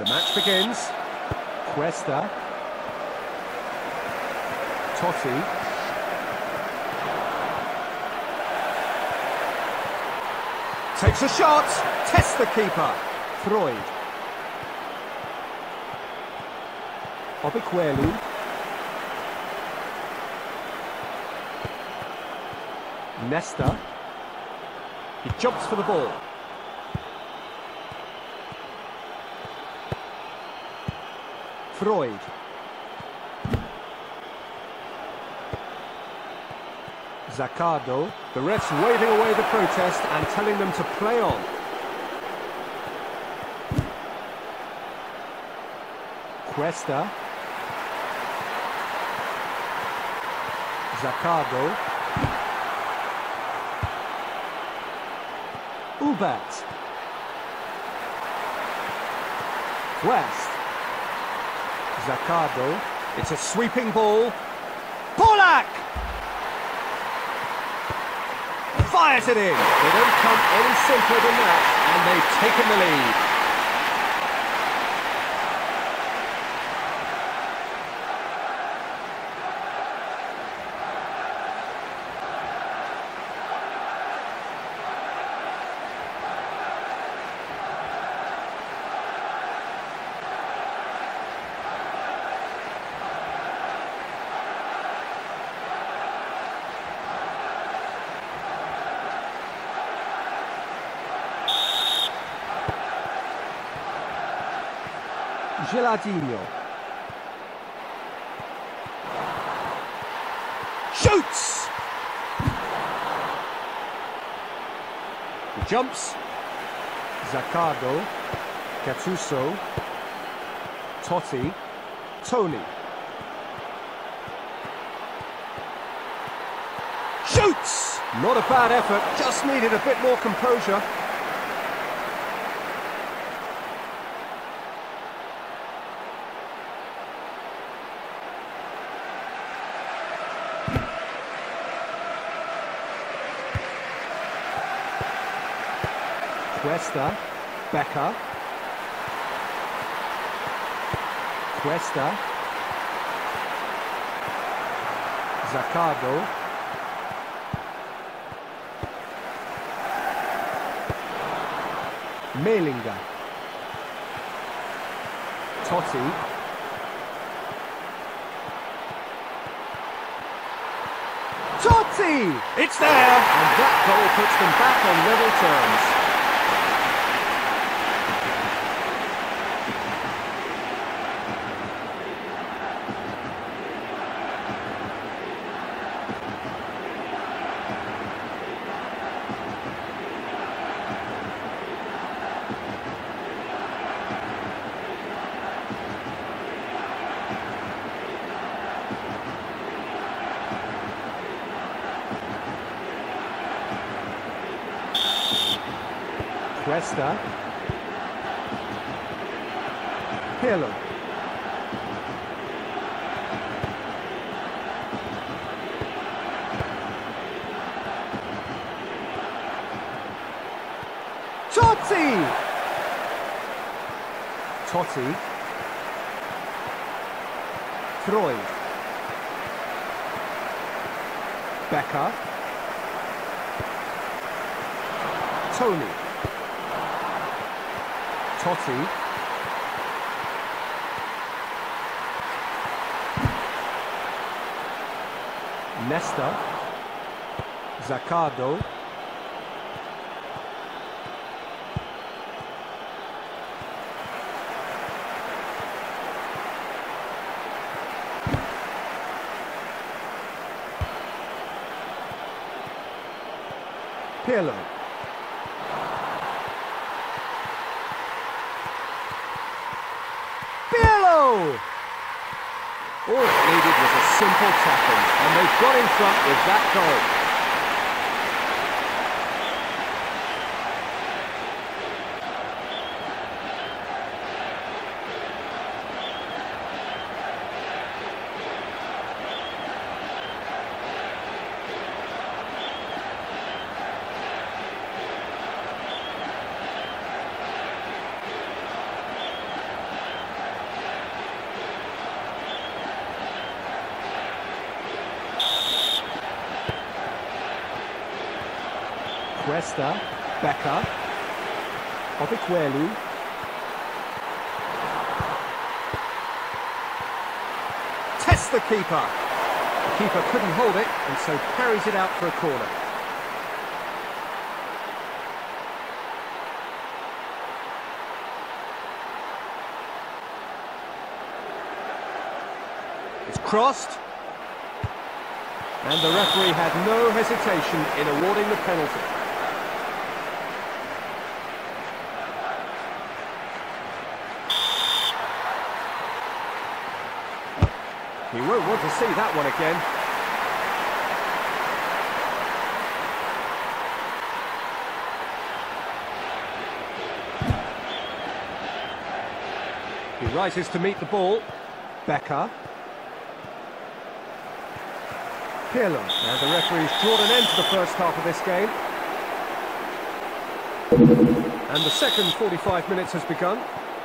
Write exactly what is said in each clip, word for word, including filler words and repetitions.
The match begins. Cuesta. Totti. Takes a shot. Tests the keeper. Freud. Obiquelu. Nesta. He jumps for the ball. Freud. Zaccardo. The ref's waving away the protest and telling them to play on. Cuesta. Zaccardo. Ubat. West. Zaccardo. It's a sweeping ball. Polak! Fires it in. They don't come any simpler than that, and they've taken the lead. Geladinho. Shoots! He jumps. Zaccardo. Gattuso. Totti. Tony. Shoots! Not a bad effort, just needed a bit more composure. Cuesta, Becker, Cuesta, Zaccardo, Melinga, Totti, Totti! It's there! And that goal puts them back on level terms. Cuesta. Pirlo. Totti! Totti. Freud. Becker. Tony. Totti. Nesta. Zaccardo. Pirlo. All it needed was a simple tackle, and they've got in front with that goal. Cuesta, Becker, Obikwelu. Tests the keeper. The keeper couldn't hold it and so carries it out for a corner. It's crossed. And the referee had no hesitation in awarding the penalty. He won't want to see that one again. He rises to meet the ball. Becker. Pirlo. And the referee's drawn an end to the first half of this game. And the second forty-five minutes has begun.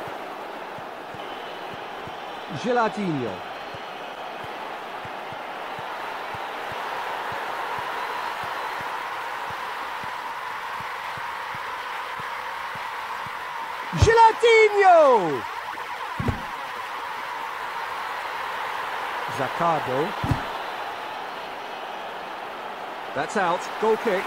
Gilardino. Gilardino! Zaccardo. That's out. Goal kick.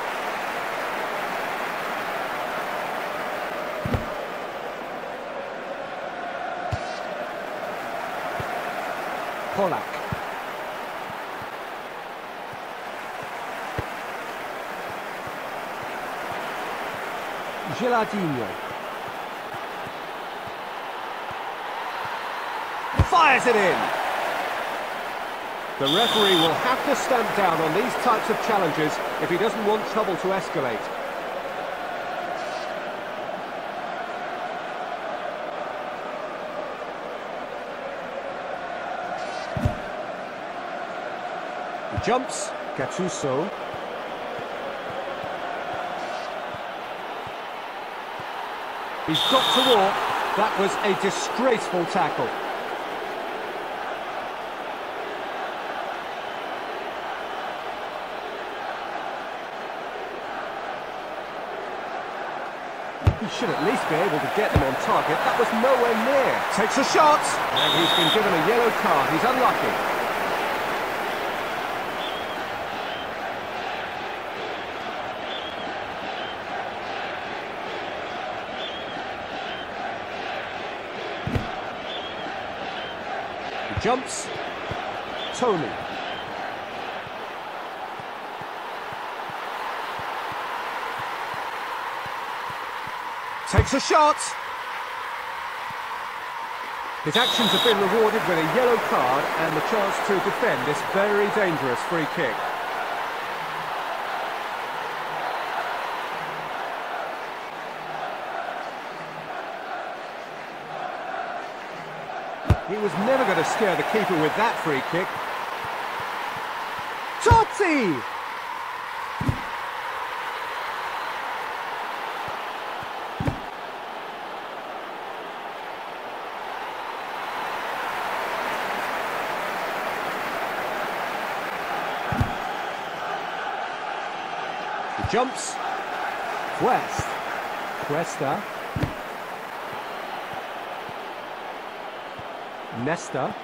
Polak. Gilardino. Fires it in. The referee will have to stamp down on these types of challenges if he doesn't want trouble to escalate. He jumps. Gattuso. He's got to walk. That was a disgraceful tackle. He should at least be able to get them on target. That was nowhere near. Takes a shot. And he's been given a yellow card. He's unlucky. He jumps. Tony. Takes a shot. His actions have been rewarded with a yellow card and the chance to defend this very dangerous free kick. He was never going to scare the keeper with that free kick. Totti! Jumps. West. Cuesta. Nesta.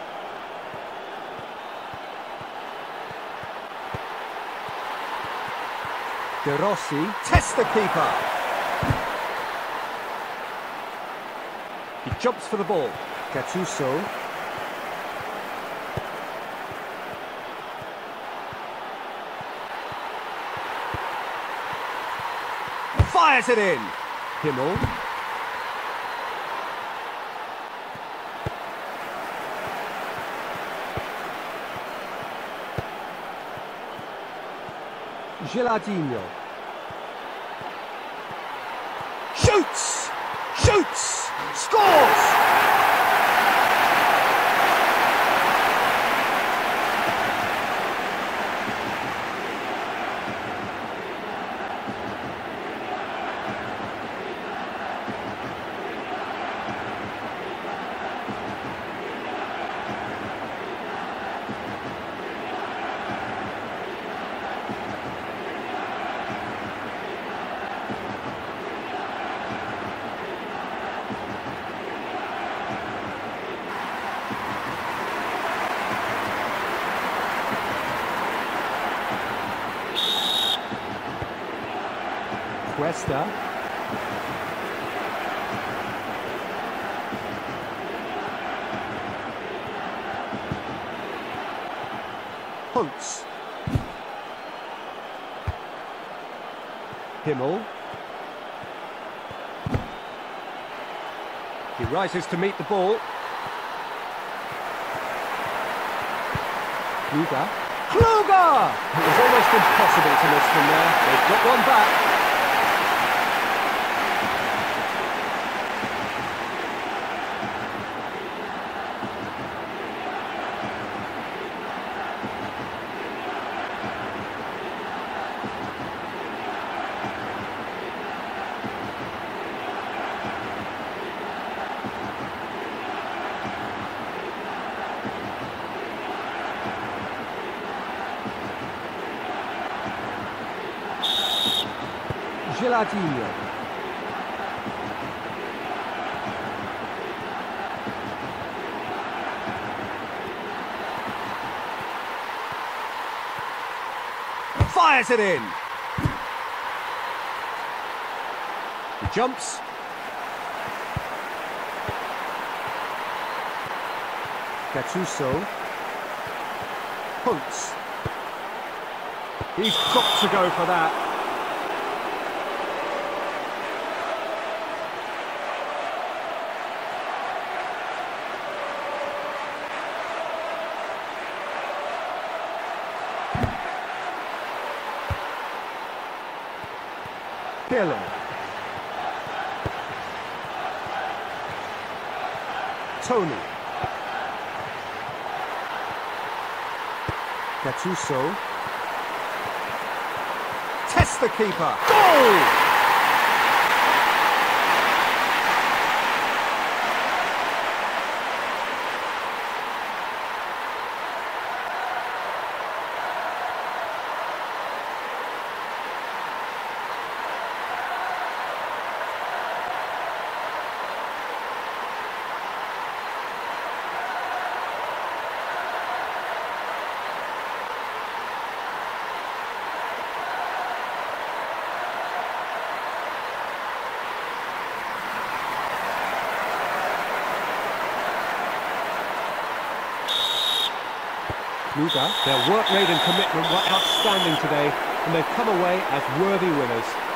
De Rossi. Tests the keeper. He jumps for the ball. Gattuso. Fires it in. Himmel. Gilardino. Shoots! Shoots! Scores! Cuesta. Holtz. Himmel. He rises to meet the ball. Kluger. Kluger! It was almost impossible to miss from there. They've got one back. Geladinho. Fires it in. He jumps. Gattuso. Holtz. He's got to go for that. Pirlo. Tony. Gattuso. Test the keeper. Goal! Kluger. Their work rate and commitment were outstanding today, and they've come away as worthy winners.